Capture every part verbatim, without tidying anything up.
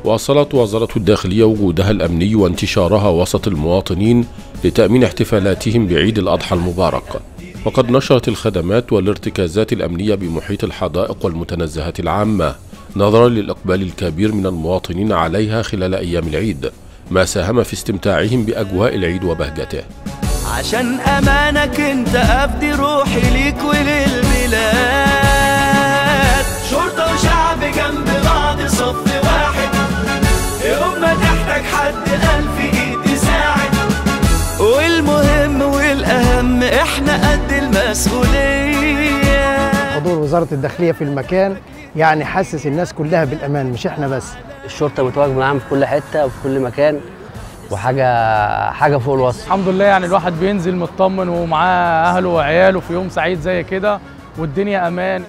واصلت وزارة الداخلية وجودها الأمني وانتشارها وسط المواطنين لتأمين احتفالاتهم بعيد الأضحى المبارك، وقد نشرت الخدمات والارتكازات الأمنية بمحيط الحدائق والمتنزهات العامة نظرا للإقبال الكبير من المواطنين عليها خلال أيام العيد، ما ساهم في استمتاعهم بأجواء العيد وبهجته. عشان أمانك انت أفدي روحي ليك وللبلاد، شرطة وشعب جنب بعض صف واحد، يوم ما تحتاج حد ألف إيد يساعد، والمهم والأهم إحنا قد المسؤولية. حضور وزارة الداخلية في المكان يعني حسس الناس كلها بالأمان، مش إحنا بس. الشرطة متواجد معاهم في كل حتة وفي كل مكان، وحاجة حاجة فوق الوصف. الحمد لله، يعني الواحد بينزل مطمن ومعاه أهله وعياله في يوم سعيد زي كده، والدنيا أمان.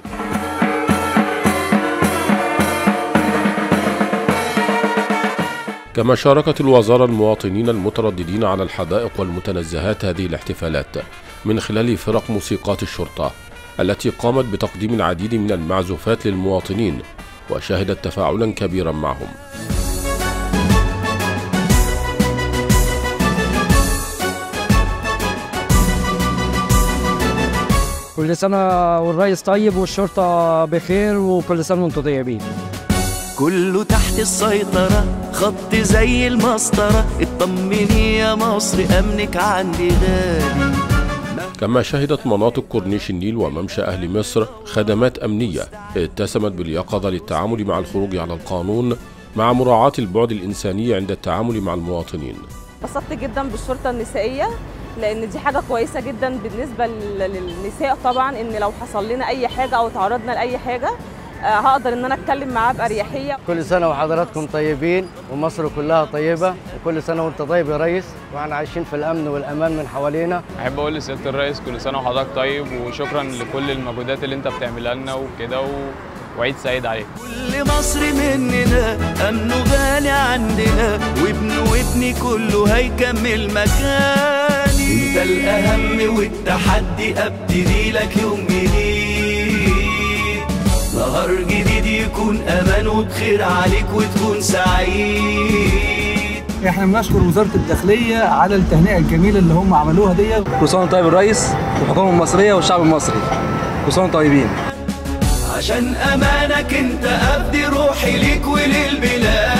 كما شاركت الوزارة المواطنين المترددين على الحدائق والمتنزهات هذه الاحتفالات من خلال فرق موسيقات الشرطة التي قامت بتقديم العديد من المعزوفات للمواطنين، وشهدت تفاعلا كبيرا معهم. كل سنة والرئيس طيب والشرطة بخير، وكل سنة وانتم طيبين. كله تحت السيطرة، خط زي المسطرة، اطمني يا مصر أمنك عندي غالي. كما شهدت مناطق كورنيش النيل وممشى أهل مصر خدمات أمنية اتسمت باليقظة للتعامل مع الخروج على القانون مع مراعاة البعد الإنساني عند التعامل مع المواطنين. انبسطت جدا بالشرطة النسائية، لأن دي حاجة كويسة جدا بالنسبة للنساء طبعا، إن لو حصل لنا أي حاجة أو تعرضنا لأي حاجة هقدر إن أنا أتكلم معاه بأريحية. كل سنة وحضراتكم طيبين ومصر كلها طيبة، وكل سنة وأنت طيب يا ريس، وإحنا عايشين في الأمن والأمان من حوالينا. أحب أقول لسيادة الرئيس كل سنة وحضرتك طيب، وشكرا لكل المجهودات اللي أنت بتعملها لنا وكده، و... وعيد سعيد عليك. كل مصر مننا أمنه غالي عندنا، وابن وابني كله هيكمل مكاني. انت الأهم والتحدي أبتدي لك يوم جديد، نهار جديد يكون أمان وبخير عليك وتكون سعيد. احنا بنشكر وزارة الداخلية على التهنئة الجميلة اللي هم عملوها دي. كل سنة طيب الرئيس والحكومة المصرية والشعب المصري، كل سنة طيبين. عشان أمانك انت أفدي روحي ليك وللبلاد.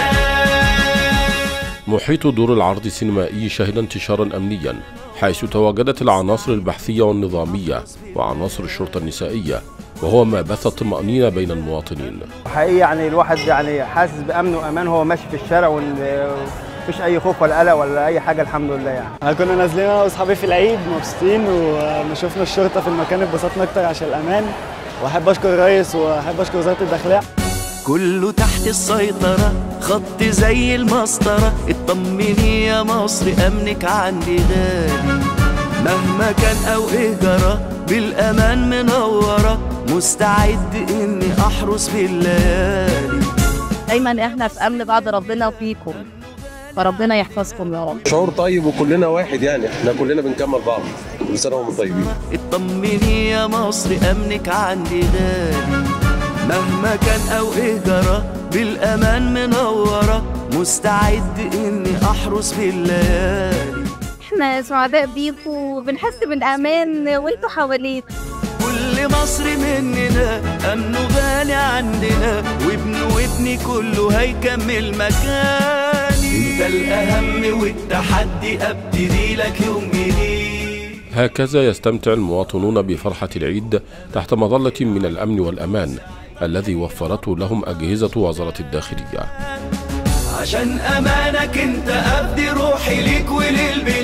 محيط دور العرض السينمائي شهد انتشارا أمنيا، حيث تواجدت العناصر البحثية والنظامية وعناصر الشرطة النسائية، وهو ما بث الطمأنينة بين المواطنين. حقيقي يعني الواحد يعني حاسس بأمن وأمان وهو ماشي في الشارع، ومفيش أي خوف ولا قلق ولا أي حاجة، الحمد لله. يعني كنا نازلين أنا وأصحابي في العيد مبسوطين، وما شفنا الشرطة في المكان اتبسطنا أكتر عشان الأمان، واحب اشكر الرئيس واحب اشكر وزاره الداخليه. كله تحت السيطره، خط زي المسطره، اطمني يا مصر امنك عندي غالي. مهما كان او ايه جرى بالامان منوره، مستعد اني احرس بالليالي. دايما احنا في امن بعد ربنا وفيكم، فربنا يحفظكم يا رب. شعور طيب وكلنا واحد، يعني احنا كلنا بنكمل بعض. كل سنه وانتم طيبين. اطمني يا مصر امنك عندي غالي، مهما كان او ايه جرى بالامان منوره، مستعد اني احرس بالليالي. احنا سعداء بيكم وبنحس بالامان وانتوا حوالينا. كل مصر مننا امنه غالي عندنا، وابن وابني كله هيكمل مكاني. انت الاهم والتحدي ابتدي لك يوم جديد. هكذا يستمتع المواطنون بفرحة العيد تحت مظلة من الأمن والأمان الذي وفرته لهم أجهزة وزارة الداخلية. عشان أمانك انت أفدي روحي ليك وللبلاد.